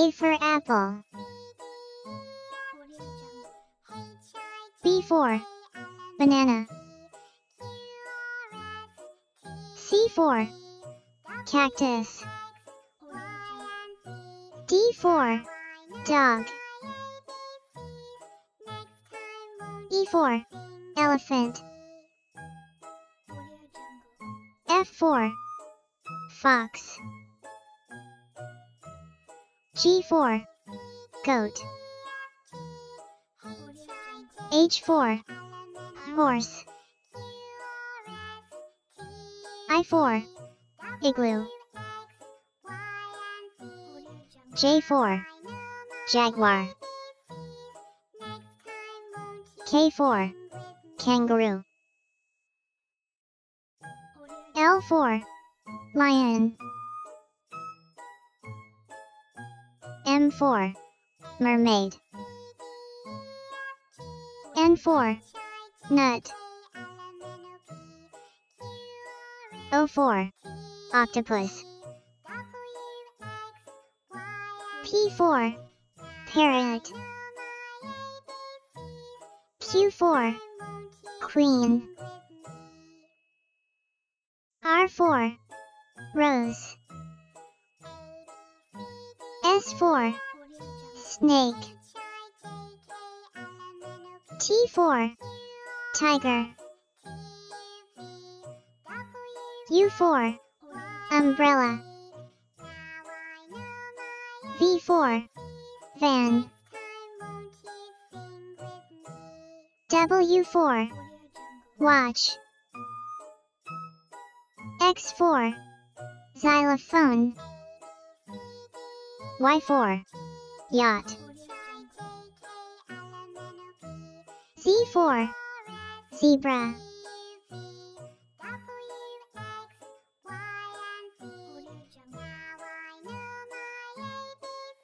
A for apple. B for banana. C for cactus. D for dog. E for elephant. F for fox. G for goat. H for horse. I for igloo. J for jaguar. K for kangaroo. L for lion. M for mermaid. N for nut. O for octopus. P for parrot. Q for queen. R for rose. S for snake. T for tiger. U for umbrella. V for van. W for watch. X for xylophone. Y for yacht. Z for zebra.